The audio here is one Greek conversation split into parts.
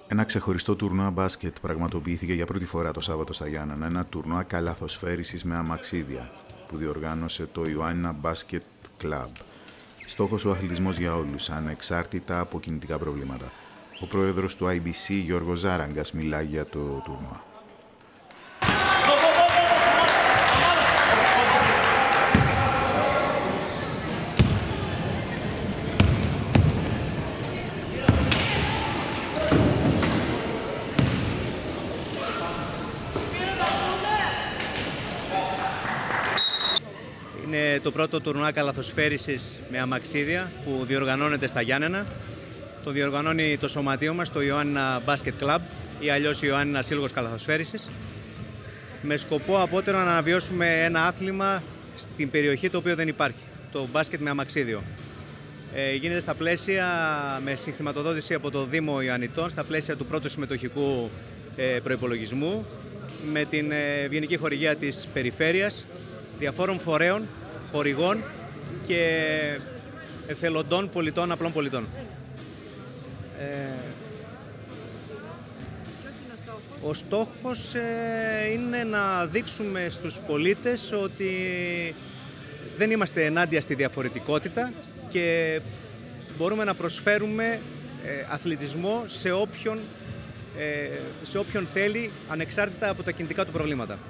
Ένα ξεχωριστό τουρνουά μπάσκετ πραγματοποιήθηκε για πρώτη φορά το Σάββατο στα Γιάννενα. Ένα τουρνουά καλαθοσφαίρισης με αμαξίδια που διοργάνωσε το Ιωάννινα Μπάσκετ Κλαμπ. Στόχος ο αθλητισμός για όλους, ανεξάρτητα από κινητικά προβλήματα. Ο πρόεδρος του IBC, Γιώργος Ζάραγκας, μιλάει για το τουρνουά. Είναι το πρώτο τουρνουά καλαθοσφαίρισης με αμαξίδια που διοργανώνεται στα Γιάννενα. Το διοργανώνει το σωματείο μας, το Ιωάννινα Μπάσκετ Κλαμπ ή αλλιώς Ιωάννινα Σύλλογος Καλαθοσφαίρισης, με σκοπό απότερο να αναβιώσουμε ένα άθλημα στην περιοχή το οποίο δεν υπάρχει, το μπάσκετ με αμαξίδιο. Γίνεται στα πλαίσια, με συγχρηματοδότηση από το Δήμο Ιωαννιτών, στα πλαίσια του πρώτου συμμετοχικού προϋπολογισμού, με την ευγενική χορηγία της περιφέρειας, διαφόρων φορέων, χορηγών και εθελοντών πολιτών, απλών πολιτών. Ο στόχος είναι να δείξουμε στους πολίτες ότι δεν είμαστε ενάντια στη διαφορετικότητα και μπορούμε να προσφέρουμε αθλητισμό σε όποιον θέλει, ανεξάρτητα από τα κινητικά του προβλήματα.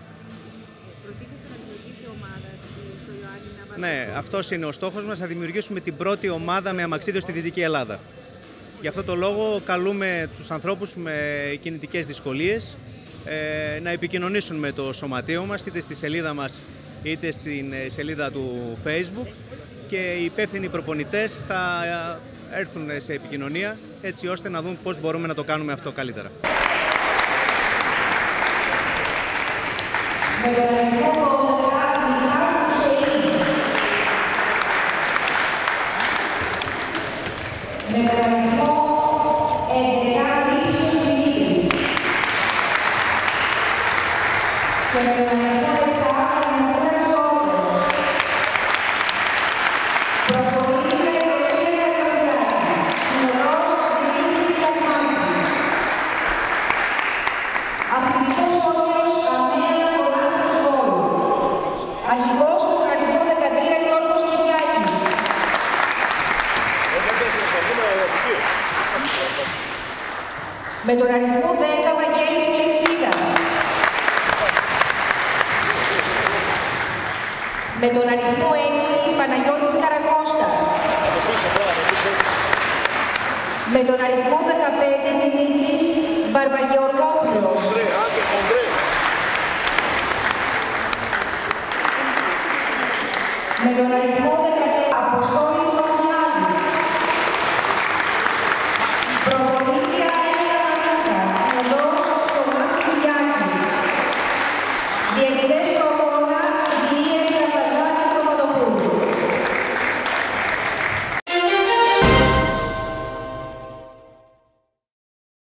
Ναι, αυτός είναι ο στόχος μας, να δημιουργήσουμε την πρώτη ομάδα με αμαξίδιο στη Δυτική Ελλάδα. Γι' αυτό το λόγο καλούμε τους ανθρώπους με κινητικές δυσκολίες να επικοινωνήσουν με το σωματείο μας, είτε στη σελίδα μας είτε στην σελίδα του Facebook, και οι υπεύθυνοι προπονητές θα έρθουν σε επικοινωνία έτσι ώστε να δουν πώς μπορούμε να το κάνουμε αυτό καλύτερα. Με τον αριθμό 10, Βαγγέλης Πλεξίδας. Με τον αριθμό 6, Παναγιώτης Καρακώστας. Με τον αριθμό 15, Δημήτρης Μπαρβαγεωργόπουλος. Με τον αριθμό 14, Αποστόλης Μαθιάδης.